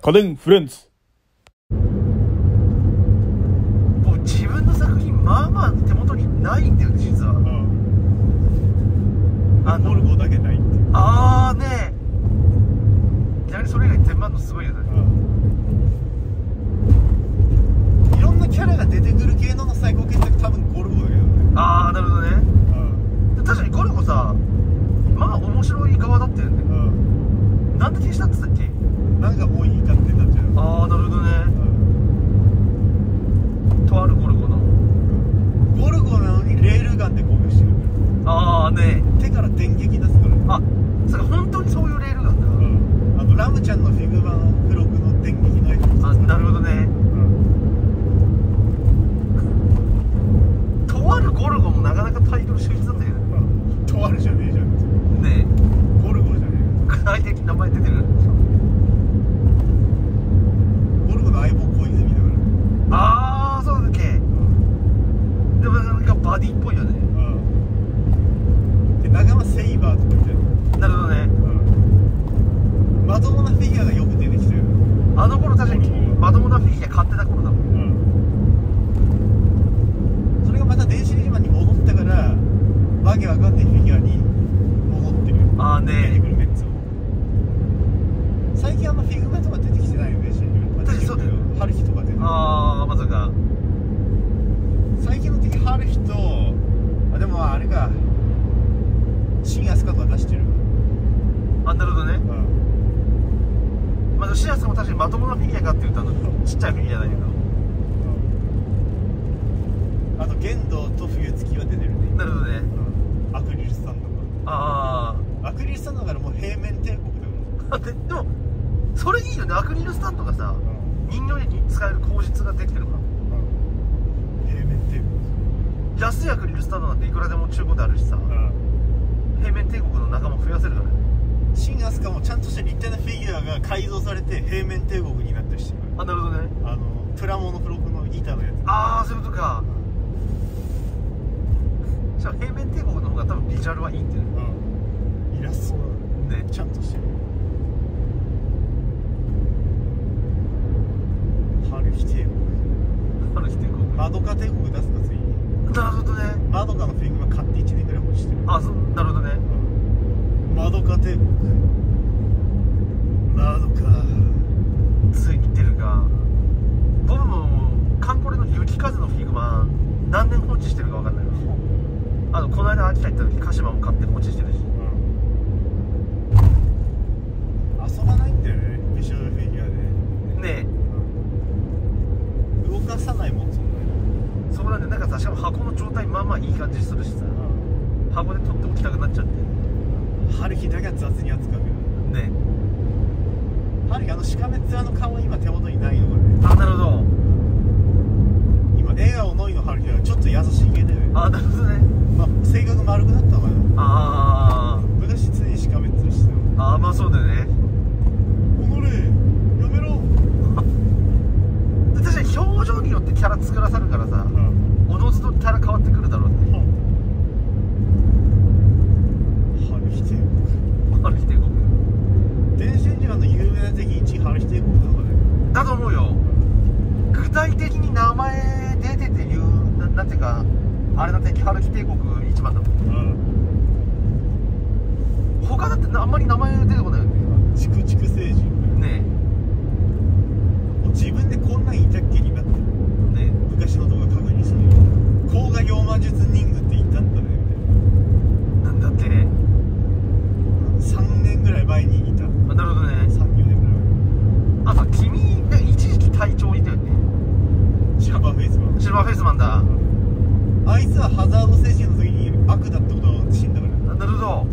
家電フレンズ。 僕自分の作品まあまあ手元にないんだよね実は。 ゴルゴだけないっていう。 ああねえ、逆にそれ以外全部あるのすごいよね。 いろんなキャラが出てくる系の最高傑作多分ゴルゴだけどね。 ああなるほどね。確かにゴルゴさまあ面白い側だったよね。なんで消したって言ったっけ。 なんかもういいかってなっちゃう。 ああなるほどね。とあるゴルゴのゴルゴなのにレールガンで攻撃してる。 ああね手から電撃出すからね。 あ、それ本当にそういうレールガンだ。 ラムちゃんのフィグマの付録の電撃のやつ。 あ、なるほどね。とあるゴルゴもなかなかタイトル秀逸なんだけどね。 とあるじゃねえじゃんねえ、 ゴルゴじゃねえ。 具体的に名前出てる。 ゴルゴの相棒小泉だから。 ああそうだっけ。でもなんかバディっぽいよね。 で仲間セイバーとかみたいな。 なるほどね。 まともなフィギュアがよく出てきたよ。 あの頃確かにまともなフィギュア買ってた頃だもん。 それがまた電子レンジマンに戻ったからわけわかんないフィギュアに戻ってるよ。 ああね出てくるメッツも最近あんまフィグマとか出てきてないよね。電子レンジマン。 確かにそうだよ。 春日とか出てる。 ああまさか。 最近の敵春日とでもあれか新アスカとか出してる。 あ、なるほどね。まあシアスも確かにまともなフィギュアかって言ったのちっちゃいフィギュアだけど。 あと玄道と冬月は出てるね。 なるほどね。 アクリルスタンドあがアクリルスタンドだからもう平面帝国だかあでもそれいいよね。アクリルスタンドがさ人形に使える口実ができてるから。 平面帝国。 安いアクリルスタンドなんていくらでも中古であるしさ、平面帝国の仲間増やせるからね。 新アスカもちゃんとした立体なフィギュアが改造されて平面帝国になったりしてる。 あ、なるほどね。 プラモの付録のギターのやつ。 ああそういうことか。じゃあ平面帝国の方が多分ビジュアルはいいっていうイラストね。 ちゃんとしてる。春日帝国。 春日帝国。 マドカ帝国出すかついに。 なるほどね。 マドカのフィグマ買って1年ぐらい欲してる。 あ、なるほどね。 マドカ帝国。マドカついに出るが、僕もカンコレの雪風のフィグマ何年放置してるか分かんない。この間秋田行った時鹿島も買って放置してるし。 遊ばないんだよねビジュアルフィギュアでね動かさないもんそんなに。 そうなんで、なんかさ、しかも箱の状態まあまあいい感じするしさ、箱で取っておきたくなっちゃって春日だけは雑に扱うけどね。 春日しかめっ面の顔は今手元にないのがね。 あ、なるほど。 今笑顔のみの春日はちょっと優しい系だよね。 あ、なるほどね。 まあ性格丸くなったのかな。 あ昔常にしかめっ面してたの。 あ、まあそうだよね。 おのれやめろ。 確かに表情によってキャラ作らさるからさ、おのずとキャラ変わってくるだろうね。 春日帝国。 春日帝国。 電子レンジマンの有名な敵1位春日帝国なのね。 だと思うよ。具体的に名前出てて言う、なんていうかあれだって春日帝国一番だもん。他だってあんまり名前出てこないよね。 チクチク星人ねもう自分でこんなんいたっけになってる。 えね昔の動画確認するよ。甲賀妖魔術人具っていたんだねみたいな。 え、なんだって。 3年ぐらい前にいた。 あ、なるほどね。 3、4年ぐらい。 あ、さ、君ね、一時期隊長いたよね。 シルバーフェイスマン。 シルバーフェイスマンだ。 あいつはハザード星人の時に悪だってことは死んだから。 なるほど。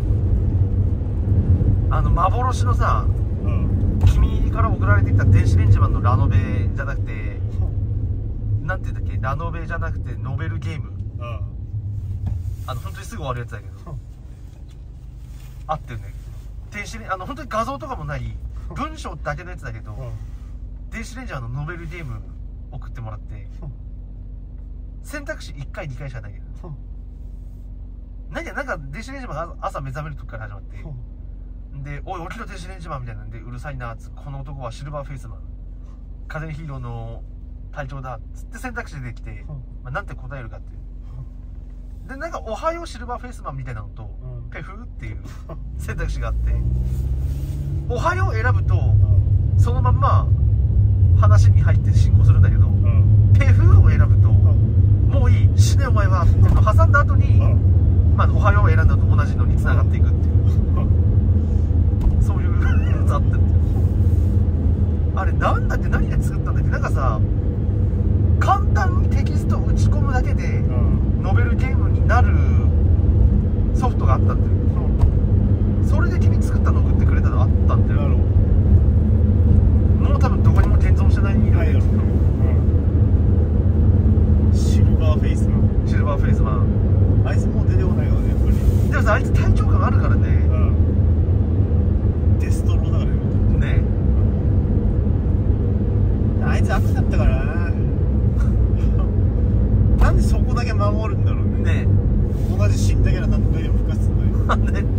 幻のさ、君から送られてきた電子レンジマンのラノベじゃなくて、なんて言うんだっけ、ラノベじゃなくてノベルゲーム。本当にすぐ終わるやつだけど。あってるね。電子レン、本当に画像とかもない文章だけのやつだけど、電子レンジマンのノベルゲーム送ってもらって、選択肢1回2回しかないけど、なんか電子レンジマンが朝目覚める時から始まって、 で、おい、起きろ電子レンジマンみたいなんで、うるさいなっつって、この男はシルバーフェイスマン、風のヒーローの隊長だっつって選択肢出てきて、まあ、なんて答えるかっていう。で、なんか、おはようシルバーフェイスマンみたいなのと、ペフーっていう選択肢があって、おはよう選ぶと、そのまんま話に入って進行するんだけど、ペフーを選ぶと、もういい、死ねお前はっていうのを挟んだ後に、まあ、おはようを選んだと同じのに繋がっていくっていう、そういうやつあったっていう。あれなんだって、何で作ったんだっけ。なんかさ、簡単にテキストを打ち込むだけでノベルゲームになるソフトがあったんだよ。それで君作ったの送ってくれたのあったんだよ。もう多分どこにも現存してないんだよ。 シルバーフェイスマン。 シルバーフェイスマン、 あいつもう出てこないよね、やっぱり。 でもさ、あいつ体調感あるからね。 デストロだからよね。 あいつ悪だったからな。なんでそこだけ守るんだろうね。 ね同じ死んだキャラ何回でも復活するのに。 ね、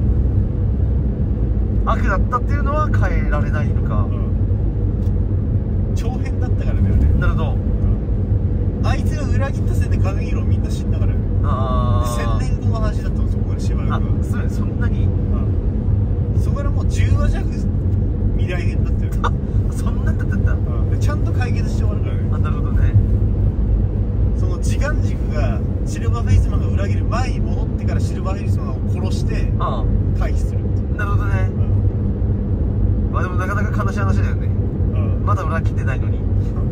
悪だったっていうのは変えられないのか。 長編だったからね、あれ。 なるほど。 あいつが裏切ったせいで風ヒーローみんな死んだからよ。1000年後の話だったの、そこからしばらくは。 そうや、そんなに。 そこからもう10話弱未来編だったよ。 そんなんだったんだ。 でちゃんと解決して終わるからね。 なるほどね。 その時間軸がシルバーフェイスマンが裏切る前に戻ってからシルバーフェイスマンを殺して回避するって。 なるほどね。まあでもなかなか悲しい話だよね。まだ裏切ってないのに。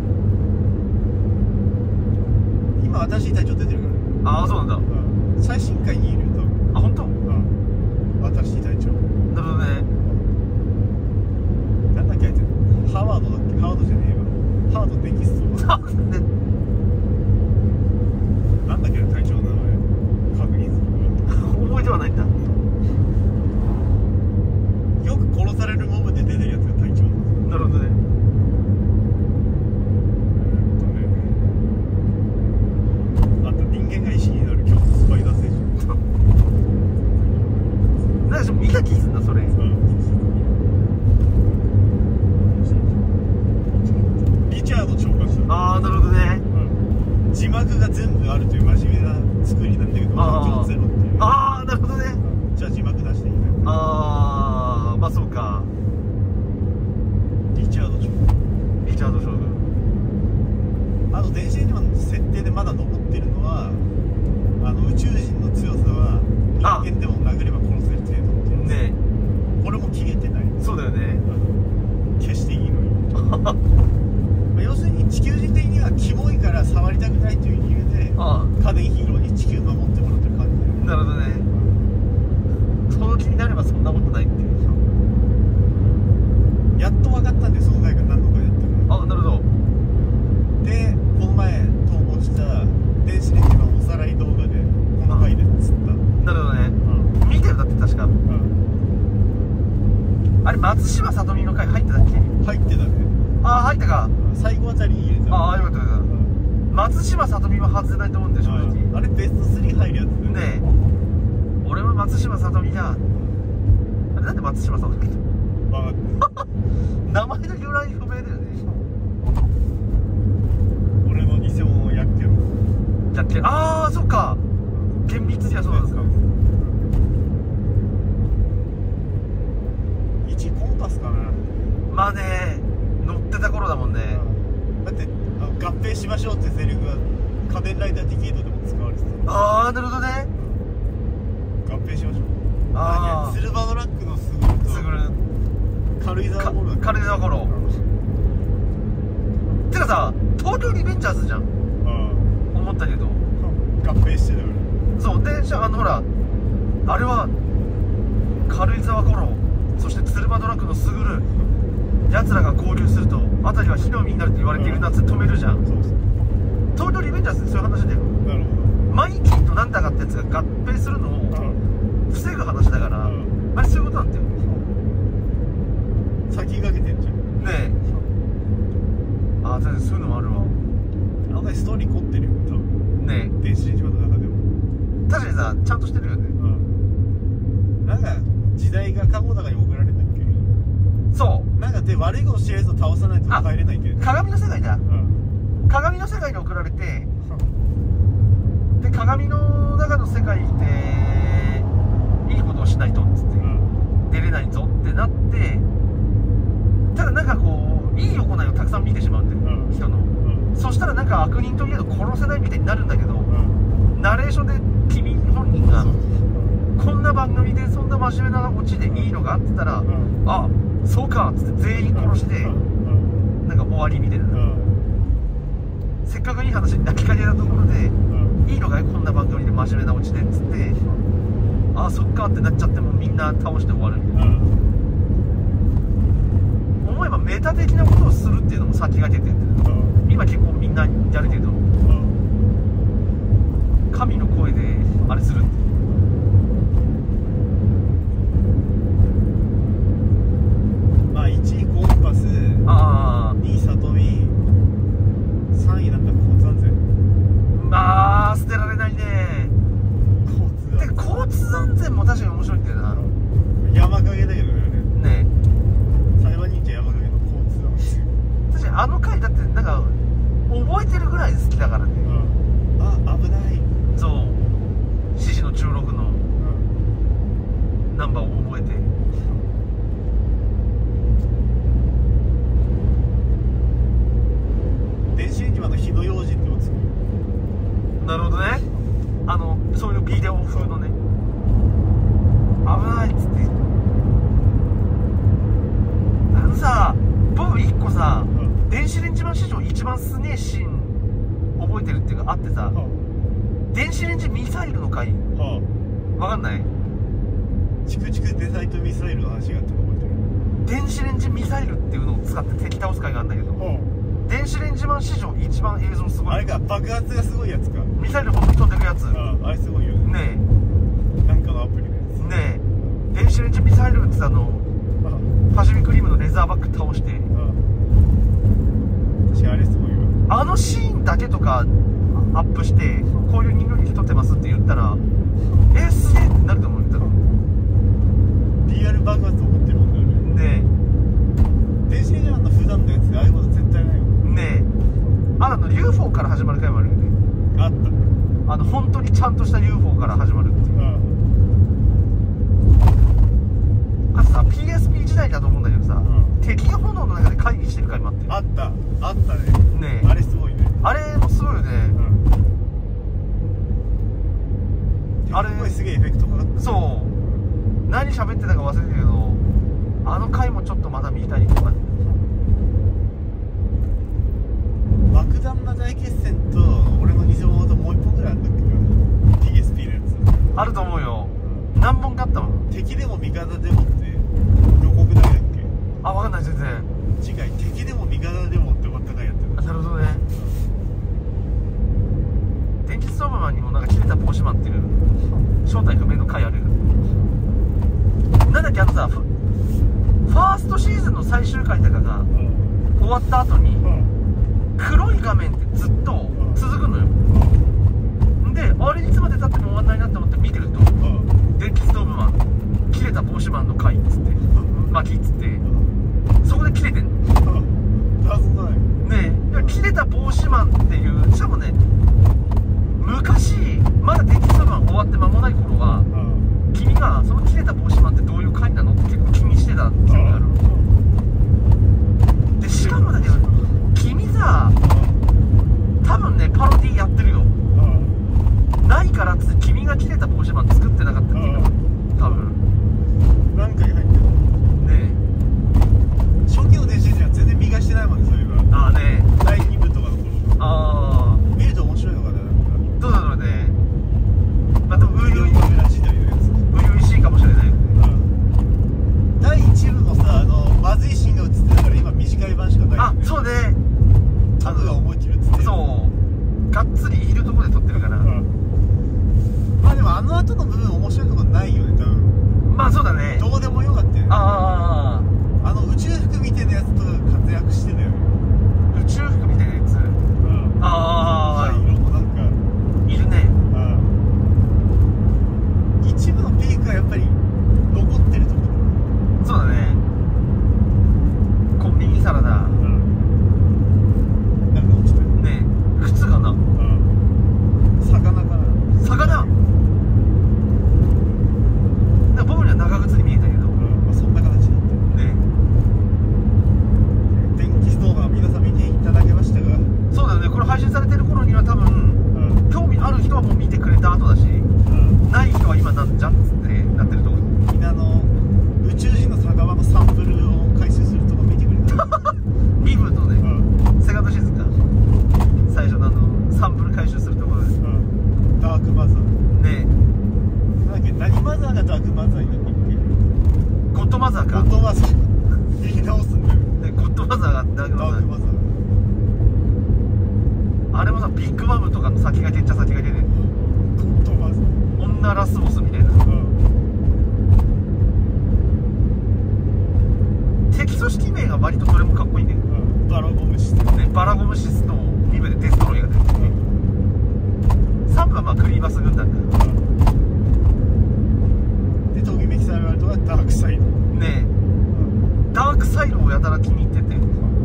今新しい隊長出てるから。 ああ、そうなんだ。 最新回にいるよ、多分。 あ、本当？ 新しい隊長。 なるほどね。 なんだっけあいつ。ハワードだっけ。ハワードじゃねえわ。ハードテキスト。なんだっけな、隊長の名前。確認する。 覚えてはないんだ。 よく殺されるモブで出てるやつが隊長。 なるほどね。 あと人間が石になる今日スパイダー星人。 なんかちょっと見た気すんだ、それ。 リチャード長官した。 ああ、なるほどね。 字幕が全部あるという真面目な作りなんだけど、環境ゼロっていう。 ああ、なるほどね。 じゃあ字幕出していいね。 ああ、まあそうか。 リチャード将軍。 リチャード将軍。 あと電子レンジマンの設定でまだ残ってるのは、宇宙人の強さは人間でも殴れば殺せる程度っていうね。これも消えてない。 そうだよね。 消していいのに。要するに地球人的にはキモいから触りたくないという理由で家電ヒーローに地球守ってもらってる感じだよ。 なるほどね。その気になればそんなことないっていう。 やっと分かったんで、その回が何の回だったか。 あ、なるほど。 で、この前投稿した電子レンジマンおさらい動画でこの回で釣った。 なるほどね。見てるだって確か。あれ、松島さとみの回入ってたっけ？ 入ってたね。 ああ、入ったか。 最後あたりに入れた。 ああ、よかったよかった。松島さとみは外せないと思うんでしょ、正直。 あれベスト3入るやつねえ。俺は松島さとみだ。あれなんで松島さとみだ？名前の由来不明だよね。 俺の偽物をやっけろ。 やっけ、ああ、そっか。厳密にはそうなんですか。 1コンパスかな。 まあね、乗ってた頃だもんね。 だって合併しましょうってセリフが家電ライダーディケイドでも使われてた。 ああ、なるほどね。 合併しましょう。 ああ、 シルバードラッグのスグルと軽井沢ゴロだ。 軽井沢ゴロ。てかさ、東京リベンジャーズじゃん。思ったけど。 合併してたから。 そうで、ほら、あれは軽井沢ゴロ、そしてシルバードラッグのスグル、奴らが合流すると辺りは火の海になるって言われている夏止めるじゃん。そうそう。東京リベンジャーズってそういう話だよ。なるほど。マイキーとなんだかってやつが合併するのを防ぐ話だから、あれそういうことなんだよ。 先駆けてんじゃん。 ねえ。ああ、確かにそういうのもあるわ。 案外ストーリー凝ってるよ、多分。 ねえ。 電子レンジマンの中でも。 確かにさ、ちゃんとしてるよね。 なんか時代が過去だからに送られるんだっけ。 そうなんかで悪いことしてるやつを倒さないと帰れないんだよね。 鏡の世界だ、鏡の世界に送られて、で鏡の中の世界でいいことをしないとっつって、出れないぞってなって、ただなんかこういい行いをたくさん見てしまうんだよ、人の、そしたらなんか悪人といえど殺せないみたいになるんだけど、ナレーションで君本人がこんな番組でそんな真面目なオチでいいのがあってたら、あ、そうかっつって全員殺してなんか終わりみたいな、せっかくいい話に泣きかけたところで、いいのかいこんな番組で真面目なオチでっつって、あ、そっかってなっちゃってもみんな倒して終わるみたいな、思えばメタ的なことをするっていうのも先駆けてるんだけど、今結構みんなやるけど、神の声であれするって、 まあ1位コンパス、2位里見、3位なんだ交通安全。 まあ捨てられないね。交通安全も確かに面白いんだよな。 山影だけどね。 ねえ、裁判人気山影の交通安全。 確かにあの回だってなんか覚えてるぐらい好きだからね。 あ、危ない。 そう、獅子の16のナンバーを覚えて、 電子レンジは火の用心ってもつく。 なるほどね。そういうビデオ風のね、危ないっつって、さ、僕1個さ、電子レンジマン史上一番すねえシーン覚えてるっていうかあってさ、電子レンジミサイルの回、わかんない？ チクチクデザイトミサイルの話があって覚えてる。 電子レンジミサイルっていうのを使って敵倒す回があるんだけど、電子レンジマン史上一番映像すごい。 あれか、爆発がすごいやつか。 ミサイル本当に飛んでくやつ。 あれすごいよね。 ねえ、なんかのアプリのやつ。 ねえ、電子レンジミサイルってパシフィックリムのレザーバッグ倒して、 確かあれすごいよ。 あのシーンだけとかアップしてこういう人形劇撮ってますって言ったら、すげえってなると思うんだろう。 リアル爆発起こってるもんね。 ねえ、電子レンジマンの普段のやつでああいうこと絶対ないよね。UFO から始まる回もあるよね。 あった。 本当にちゃんとした UFO から始まるっていう。あとさ、PSP 時代だと思うんだけどさ、敵が炎の中で会議してる回もあって。 あったね。 ねえ、 あれすごいね。 あれもすごいよね。あれすげえエフェクトかかった。 そう、何喋ってたか忘れてるけど、あの回もちょっとまだ見たいとか。 爆弾魔大決戦と俺の偽物ともう一本ぐらいあるんだっけど、 PSP のやつあると思うよ。何本かあったもん。 敵でも味方でもって予告だけだっけ。 あ、分かんない。全然次回敵でも味方でもって終わった回やってる。 なるほどね。電気ストーブマンにもなんか切れた帽子マンっていう正体不明の回ある。なんだっけ、さ、ファーストシーズンの最終回とかが終わった後に黒い画面ってずっと続くのよ。で、あれいつまで経っても終わんないなと思って見てると、電気ストーブマン切れた帽子マンの回っつって巻きっつって、そこで切れてんの。ねえ、切れた帽子マンっていう、しかもね、昔まだ電気ストーブマン終わって間もない頃は、君がその切れた帽子マンってどういう回なのって結構気にしてた記憶がある。で、しかもだけど君さ、多分ねパロディやってるよ。ないからっつって君が切れた帽子マン作ってなかったっけな、多分。 なんかに入ってるねえ。初期の電子レンジは全然見がしてないもんね、そういえば。 ああね、 第2部とかの頃。 ああ、 見ると面白いのかな。 どうだろうね。まあでも初々 時代のやつ。 しいかもしれない。 第1部のさ、 ダークマザー。 ダークマザーあれもさ、ビッグマムとかの先駆けっちゃ先駆けで、女ラスボスみたいな、敵組織名が割とどれもかっこいいんだよ、 バラゴムシスね。バラゴムシスと2部でデストロイが出てきて、3部はまあクリーバス軍団だよ、 でときめきサイワルトがダークサイドね。ダークサイドをやたら気に入ってて、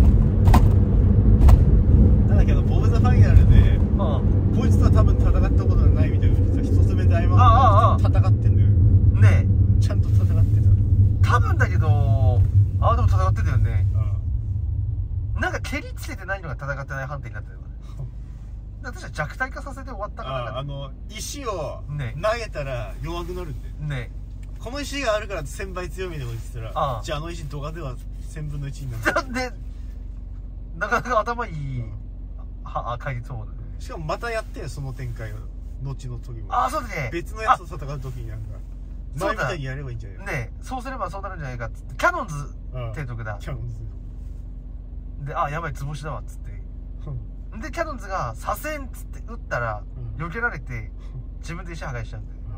なんだけどボブ・ザ・ファイナルでこいつとは多分戦ったことがないみたいな、実は一つ目で戦ってんだよね。 ちゃんと戦ってた多分だけど、でも戦ってたよね。なんか蹴りつけてないのが戦ってない判定になってるよね。だから確か弱体化させて終わったから石を投げたら弱くなるんでね。 この石があるから1000倍強みでも言ってたら、じゃあ石ドカでは1000分の1になる。 なんでなかなか頭いい解説法だね。 しかもまたやってその展開を後の時もそうだね。 別のやつと戦う時になんか前みたいにやればいいんじゃないね。そうすればそうなるんじゃないかっつって、キャノンズ提督だ。 キャノンズで、やばい図星だわっつって、でキャノンズが左遷っつって撃ったら避けられて自分で石破壊しちゃうんだよ。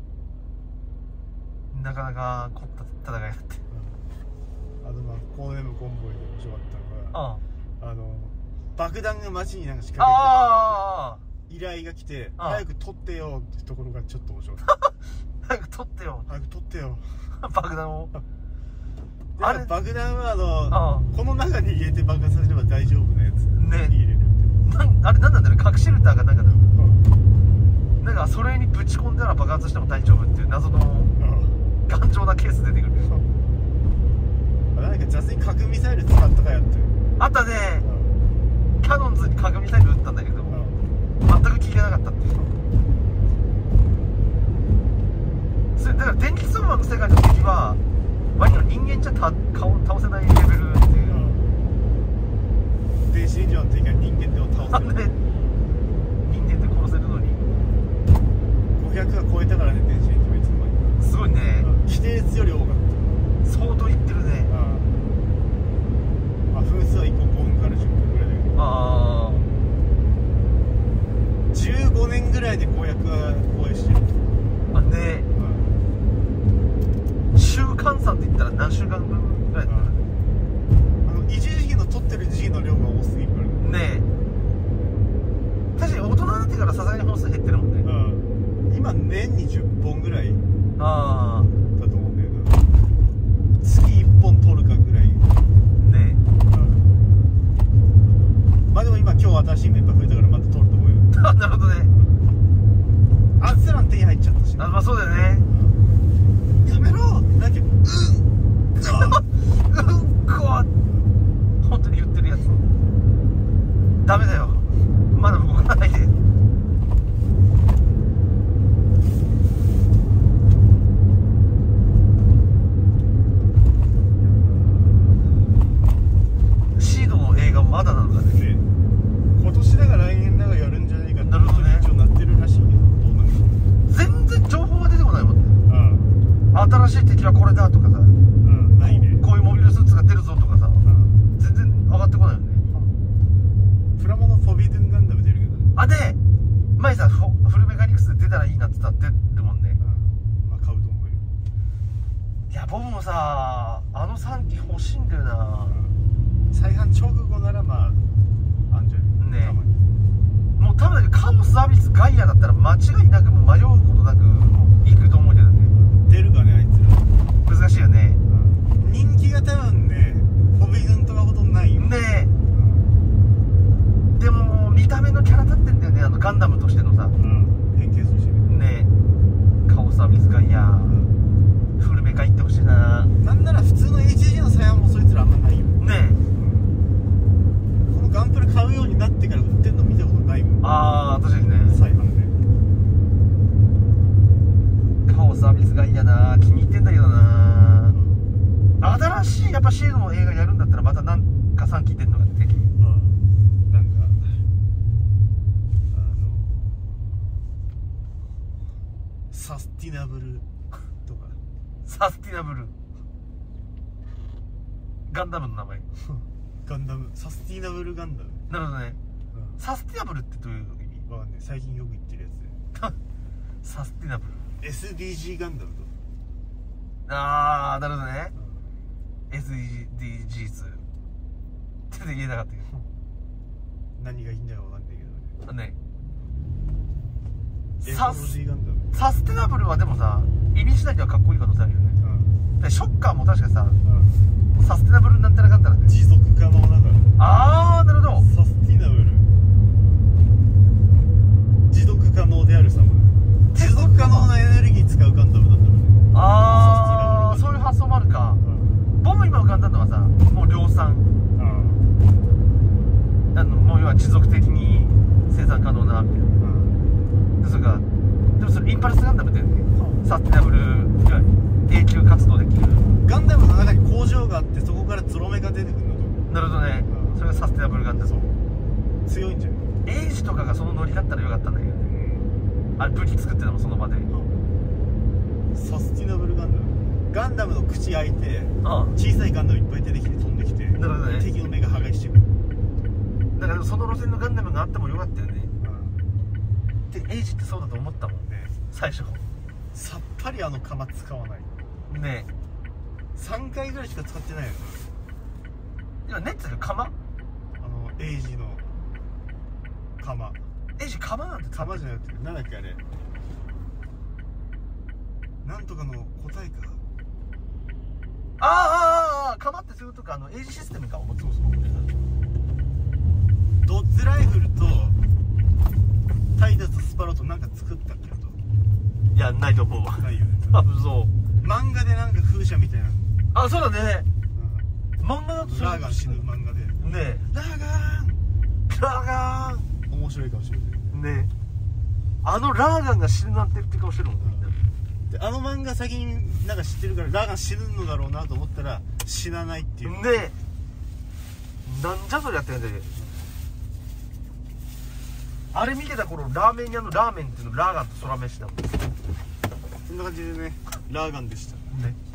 なかなか凝った戦いだって。 コーネムコンボイで面白かったのが爆弾が街になんか仕掛けて依頼が来て早く取ってよってところがちょっと面白かった早く取ってよ爆弾をあれ爆弾はこの中に入れて爆発させれば大丈夫なやつね。 入れるあれ何なんだろう、核シェルターがなんかなんかそれにぶち込んだら爆発しても大丈夫っていう謎の頑丈なケース出てくる。 なんか雑に核ミサイル使ったかやってあったね。キャノンズに核ミサイル撃ったんだけど全く効けなかったっていう。それだから電気相馬の世界の敵は割と人間じゃ倒せないレベルっていう。 電子レンジャーの敵は人間でも倒せる。 人間で殺せるのに 500が超えたからね、電子レンジはいつの間にか。 すごいね。 規定値より多かった。 相当いってるね。 分数は1個5分から10分ぐらいだけど15年ぐらいで500は超えしてるね。週換算って言ったら何週間分ぐらいだったの一時期の取ってる時期の量が多すぎるからね。確かに大人になってからさすがに本数減ってるもんね。 今年に10本ぐらいだと思うんだけど月1本取るかぐらいね。まあでも今日新しいメンバー増えたからまた取ると思うよなるほどね。 アンセラン手に入っちゃったし、 まあそうだよね。 やめろなんか本当に言ってるやつダメだよ、まだ動かないで。シードの映画まだなんだね。 今年だが来年だがやるんじゃないかって、なるほどね、一応なってるらしいけど、どうなんだろう。 全然情報が出てこないもんね。新しい敵はこれだとかさ、 ないね。 こういうモビルスーツが出るぞとかさ、全然上がってこないよね。 プラモのフォビドゥンガンダム出るけどね。 で前さフルメカニクスで出たらいいなって言ったら出るもんね。 まあ買うと思うよ。 いや僕もさ3機欲しいんだよな。 再販直後ならまああんじゃね。 もう多分だけどカオスアビスガイアだったら間違いなくもう迷うことなくいくと思うけどね。 出るかねあいつら。 難しいよね。 人気が多分ねフォビドゥンとかほどないよね。でも見た目のキャラ立ってんだよね、ガンダムとしてのさ、変形としてね。カオスアビスガイアフルメカいってほしいな。なんなら普通の HG の再販もそいつらあんまないよね。このガンプラ買うようになってから売ってんの見たことないもん。確かにね、再販でカオスアビスガイアな、気に入ってんだけどな。新しいやっぱシードの映画やるんだったらまたなんか3期出んのが敵。なんかサスティナブルとかサスティナブルガンダムの名前ガンダム、サスティナブルガンダム。 なるほどね、サスティナブルってどういう意味？ わかんない、最近よく言ってるやつでサスティナブル SDG ガンダムと。 ああ、なるほどね、SDGs って言えなかったけど何がいいんだかわかんないけどね。 サステナブルはでもさ、意味次第ではかっこいい可能性あるよね。でショッカーも確かさ、サステナブルなんたらかんたらで持続可能だから。 ああ、なるほど。 サスティナブル、持続可能であるさも持続可能なエネルギー使うガンダムだったらね。 ああ、そういう発想もあるか。僕今浮かんだのはさ、もう量産、もう要は持続的に生産可能なみたいな。でそれがでもそれインパルスガンダムってサステナブル、いわゆる永久活動できるガンダムの中に工場があって、そこからゾロ目が出てくるのと。 なるほどね、それがサステナブルガンダム。 強いんじゃん。 エイジとかがそのノリだったらよかったんだけどね。あれ武器作ってたもんその場で。 サスティナブルガンダム、ガンダムの口開いて小さいガンダムいっぱい出てきて飛んできて、なるほどね、敵の目が破壊してくる。 だからその路線のガンダムがあってもよかったよね。でエイジってそうだと思ったもんね、最初。 さっぱりあの釜使わないね。 3回ぐらいしか使ってないよ。 いや、ネッツの釜、 エイジの釜。 エイジ釜なんて釜じゃなくて、なんだっけあれ、なんとかの答えか。 ああ、釜ってそういうことか。エイジシステムか。そうそう、 ドッツライフルとタイタスとスパロとなんか作ったっけど。 いや、ないと思うわ。 ないよね。 多分そう。 漫画でなんか風車みたいな。 あ、そうだね。漫画だとラーガン死ぬ漫画で。 ね。 ラーガン面白いかもしれないね。ラーガンが死ぬなんてって顔してるもんね。 で漫画先になんか知ってるから、ラーガン死ぬのだろうなと思ったら死なないっていうね。 なんじゃそれやってんだよ。あれ見てた頃、ラーメン屋のラーメンっていうのラーガンと空飯だもん。 そんな感じでね、ラーガンでしたね。